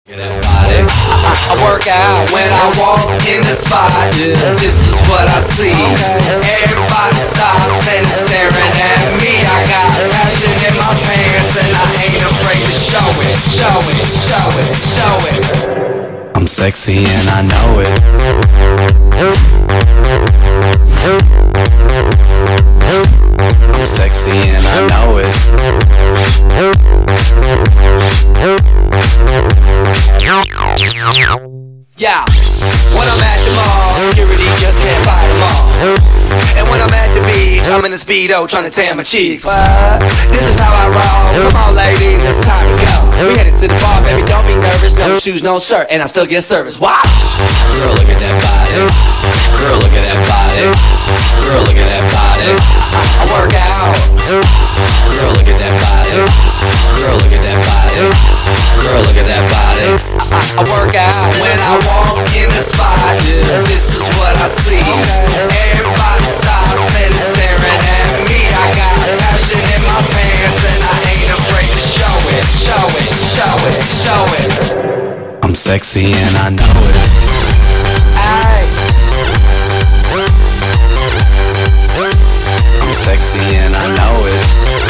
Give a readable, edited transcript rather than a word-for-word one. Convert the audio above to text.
I work out when I walk in the spot. This is what I see. Everybody stops and is staring at me. I got passion in my pants and I ain't afraid to show it. Show it, show it, show it. I'm sexy and I know it. I'm sexy and I know it. Yeah, when I'm at the mall, security just can't fight them all. And when I'm at the beach, I'm in a Speedo trying to tan my cheeks. What? This is how I roll. Come on ladies, it's time to go. We headed to the bar, baby, don't be nervous. No shoes, no shirt, and I still get service. Watch! Girl, look at that body. Girl, look at that body. Girl, look at that body. I work out. Girl, look at that body. Girl, look at that body. Girl, look at that body. I work out when I walk in the spot. This is what I see. Everybody stops and is staring at me. I got passion in my pants and I ain't afraid to show it. Show it, show it, show it. I'm sexy and I know it. Aye. I'm sexy and I know it.